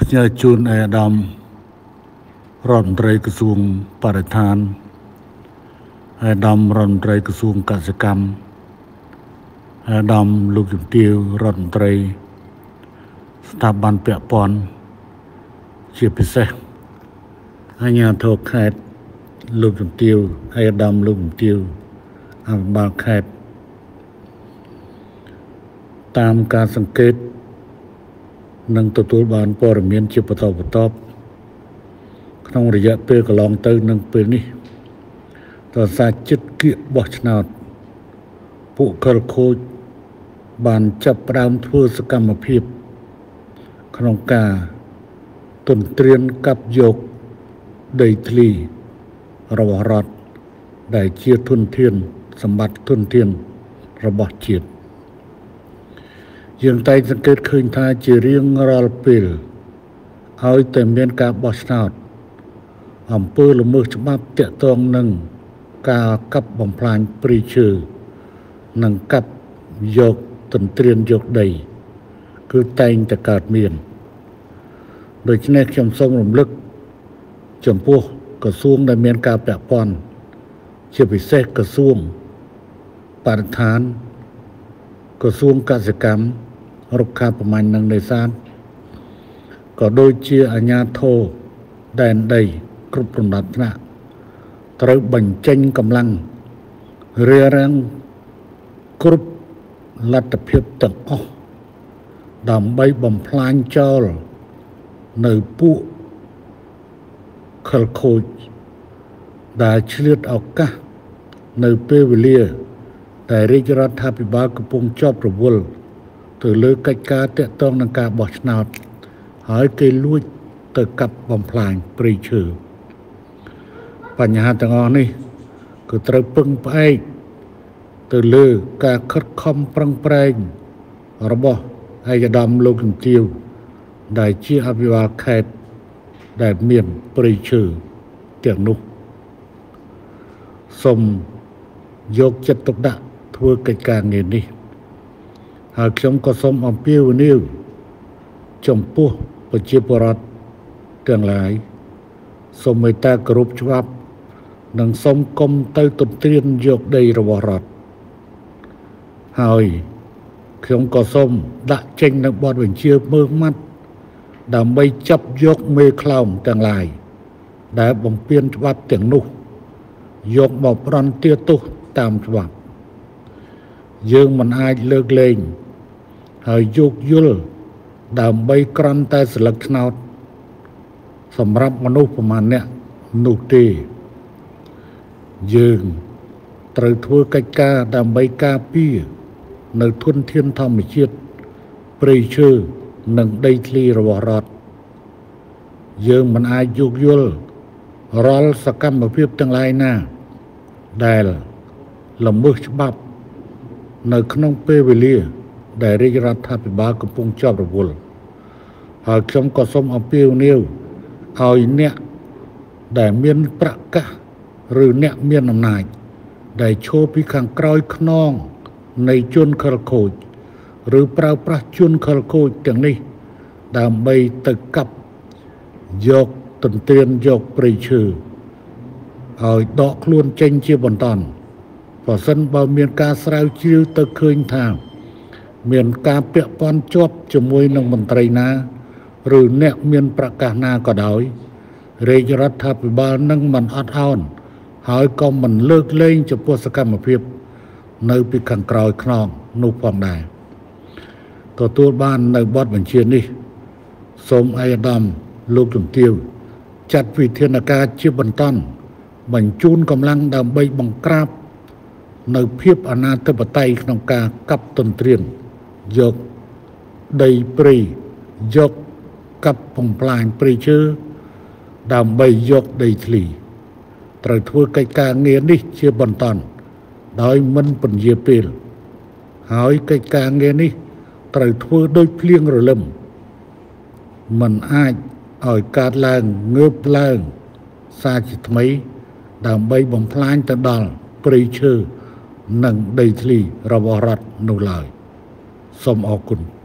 ផ្ញើជូនអាដាមរដ្ឋមន្ត្រីក្រសួងបរិស្ថានអាដាមរដ្ឋមន្ត្រីក្រសួងកសិកម្មអាដាមលោកជំទាវរដ្ឋមន្ត្រីស្ថាប័នពាក់ព័ន្ធជាពិសេសអាជ្ញាធរខេត្តលោកជំទាវអាដាមលោកជំទាវអភិបាលខេត្តតាមការសង្កេតនិងទទួលបានព័ត៌មានជាបន្តបន្ទាប់ក្នុងរយៈពេលកន្លងទៅនឹងពេលនេះតើសារចិត្តគៀកបោះឆ្នោតពួកកលខូចបានចាប់ផ្ដើមធ្វើសកម្មភាពក្នុងការទន្ទ្រានកាប់យកដីធ្លីរបស់រដ្ឋដែលជាធនធានសម្បត្តិធនធានរបស់ជាតិយើងតែងសង្កេតឃើញថាជារៀងរាល់ពេលហើយតែមានការបោះឆ្នោតអំពើល្មើសច្បាប់ទាក់ទងនឹងការកាប់បំផ្លាញព្រៃឈើនិងកាប់យកទន្ទ្រានយកដីគឺតែងតែកើតមានដូច្នេះខ្ញុំសូមរំលឹកចំពោះក្រសួងដែលមានការពាក់ព័ន្ធជាពិសេសក្រសួងបរិស្ថានក្រសួងកសិកម្មរុក្ខាប្រមាញ់និងនេសាទក៏ដូចជាអាជ្ញាធរដែនដីគ្រប់លំដាប់ថ្នាក់ត្រូវបញ្ចេញកម្លាំងរារាំងគ្រប់លទ្ធភាពទាំងអស់ដើម្បីបំផ្លាញចោលនៅពួកខលខូចដែលឆ្លៀតឱកាសនៅពេលវេលាតែរាជរដ្ឋាភិបាលកំពុងជាប់រវល់ទៅលើកិច្ចការតាក់ទងនឹងការបោះឆ្នោតហើយគេលួចទៅកាប់បំផ្លាញព្រៃឈើបញ្ហាទាំងអស់នេះគឺត្រូវពឹងផ្អែកទៅលើការខិតខំប្រឹងប្រែងរបស់អាយដាមលោកជំទាវដែលជាអភិបាលខេត្តដែលមានព្រៃឈើទាំងនោះសូមយកចិត្តទុកដាក់ធ្វើកិច្ចការងារនេះហើយខ្ញុំក៏សូមអំពាវនាវចំពោះប្រជាពលរដ្ឋទាំងឡាយសូមមេត្តាគោរពច្បាប់និងសូមកុំទៅទន្ទ្រានយកដីរបស់រដ្ឋហើយខ្ញុំក៏សូមដាក់ចេញនូវបទបញ្ជាមើងម៉ាត់ដើម្បីចាប់យកមេខ្លោងទាំងឡាយដែលបំពានច្បាប់ទាំងនោះយកមកប្រន្ទាទោសតាមច្បាប់យើងមិនអាចលើកលែងហើយយោគយល់ដើម្បីក្រន់តែស្លឹកឆ្នោតសម្រាប់មនុស្សប្រមាណអ្នកនោះទេយើងត្រូវធ្វើកិច្ចការដើម្បីការពារនៅធនធានធម្មជាតិព្រៃឈើនិងដីធ្លីរបស់រដ្ឋយើងមិនអាចយោគយល់រាល់សកម្មភាពទាំងឡាយណាដែលល្មើសច្បាប់នៅក្នុងពេលវេលាដែលរាជរដ្ឋាភិបាលកំពុងជាប់រវល់ហើយខ្ញុំក៏សូមអំពាវនាវឲ្យអ្នកដែលមានប្រកាសឬអ្នកមានអំណាចដែលឈរពីខាងក្រោយខ្នងនៃជនខិលខូចឬប្រើប្រាស់ជនខិលខូចទាំងនេះដើម្បីទៅកាប់យកទន្ទ្រានយកព្រៃឈើឲ្យដកខ្លួនចេញជាបន្តប្រសិនបើមានការស្រាវជ្រាវទៅឃើញថាមានការពាក់ព័ន្ធជាប់ជាមួយនឹងមន្ត្រីណាឬអ្នកមានប្រកាសណាក៏ដោយរាជរដ្ឋាភិបាលនឹងមិនអត់ឱនហើយក៏មិនលើកលែងចំពោះសកម្មភាពនៅពីខាងក្រោយខ្នងនោះផងដែរទទួលបាននៅបទបញ្ជានេះសូមអាយដាមលោកជំទាវចាត់វិធានការជាបន្តបញ្ជូនកម្លាំងដើម្បីបង្ក្រាបនៅភាពអនាធិបតេយ្យក្នុងការកាប់ទន្ទ្រានយកដីព្រៃយកកាប់បំផ្លាញព្រៃឈើដើម្បីយកដីធ្លីត្រូវធ្វើកិច្ចការងារនេះជាបន្តដោយមិនពន្យាពេលហើយកិច្ចការងារនេះត្រូវធ្វើដោយភ្លៀងរលឹមមិនអាចឲ្យកើតឡើងងើបឡើងសារជាថ្មីដើម្បីបំផ្លាញទៅដល់ព្រៃឈើនិងដីធ្លីរបស់រដ្ឋនោះឡើយសូមអរគុណ